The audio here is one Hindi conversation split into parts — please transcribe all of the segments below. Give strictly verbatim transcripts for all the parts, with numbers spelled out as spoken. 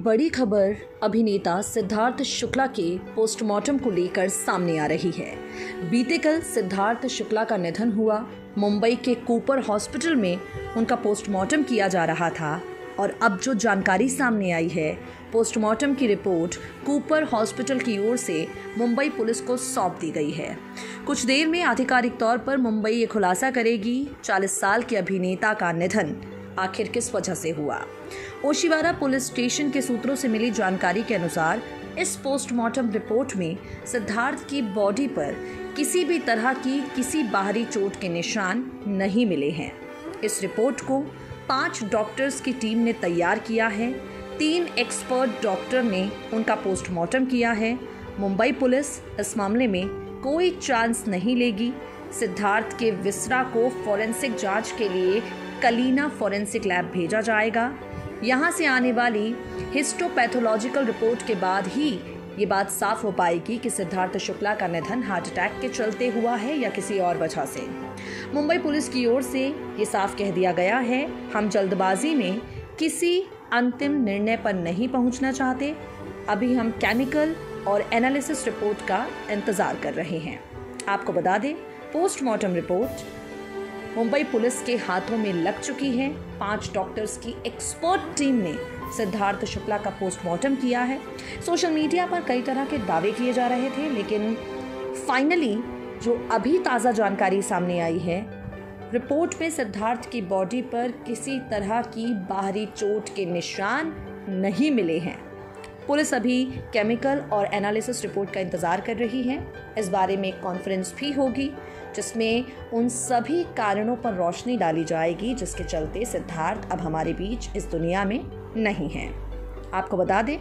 बड़ी खबर अभिनेता सिद्धार्थ शुक्ला के पोस्टमार्टम को लेकर सामने आ रही है। बीते कल सिद्धार्थ शुक्ला का निधन हुआ। मुंबई के कूपर हॉस्पिटल में उनका पोस्टमार्टम किया जा रहा था और अब जो जानकारी सामने आई है, पोस्टमार्टम की रिपोर्ट कूपर हॉस्पिटल की ओर से मुंबई पुलिस को सौंप दी गई है। कुछ देर में आधिकारिक तौर पर मुंबई ये खुलासा करेगी चालीस साल के अभिनेता का निधन आखिर किस वजह से हुआ। ओशिवारा पुलिस स्टेशन के सूत्रों से मिली जानकारी के अनुसार इस पोस्टमार्टम रिपोर्ट में सिद्धार्थ की बॉडी पर किसी भी तरह की किसी बाहरी चोट के निशान नहीं मिले हैं। इस रिपोर्ट को पांच डॉक्टर्स की टीम ने तैयार किया है। तीन एक्सपर्ट डॉक्टर ने उनका पोस्टमार्टम किया है। मुंबई पुलिस इस मामले में कोई चांस नहीं लेगी। सिद्धार्थ के विसरा को फॉरेंसिक जांच के लिए कलीना फॉरेंसिक लैब भेजा जाएगा। यहां से आने वाली हिस्टोपैथोलॉजिकल रिपोर्ट के बाद ही ये बात साफ हो पाएगी कि सिद्धार्थ शुक्ला का निधन हार्ट अटैक के चलते हुआ है या किसी और वजह से। मुंबई पुलिस की ओर से ये साफ कह दिया गया है, हम जल्दबाजी में किसी अंतिम निर्णय पर नहीं पहुंचना चाहते। अभी हम केमिकल और एनालिसिस रिपोर्ट का इंतजार कर रहे हैं। आपको बता दें, पोस्टमार्टम रिपोर्ट मुंबई पुलिस के हाथों में लग चुकी है। पांच डॉक्टर्स की एक्सपर्ट टीम ने सिद्धार्थ शुक्ला का पोस्टमार्टम किया है। सोशल मीडिया पर कई तरह के दावे किए जा रहे थे, लेकिन फाइनली जो अभी ताज़ा जानकारी सामने आई है, रिपोर्ट में सिद्धार्थ की बॉडी पर किसी तरह की बाहरी चोट के निशान नहीं मिले हैं। पुलिस अभी केमिकल और एनालिसिस रिपोर्ट का इंतजार कर रही है। इस बारे में एक कॉन्फ्रेंस भी होगी जिसमें उन सभी कारणों पर रोशनी डाली जाएगी जिसके चलते सिद्धार्थ अब हमारे बीच इस दुनिया में नहीं है। आपको बता दें,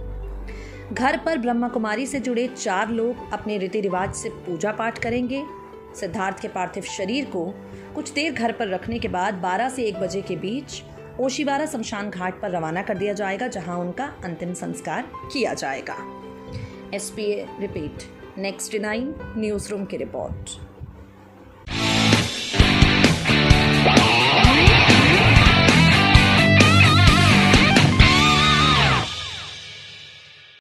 घर पर ब्रह्मा कुमारी से जुड़े चार लोग अपने रीति रिवाज से पूजा पाठ करेंगे। सिद्धार्थ के पार्थिव शरीर को कुछ देर घर पर रखने के बाद बारह से एक बजे के बीच ओशिवारा शमशान घाट पर रवाना कर दिया जाएगा, जहां उनका अंतिम संस्कार किया जाएगा। एसपीए repeat, next nine news room की रिपोर्ट।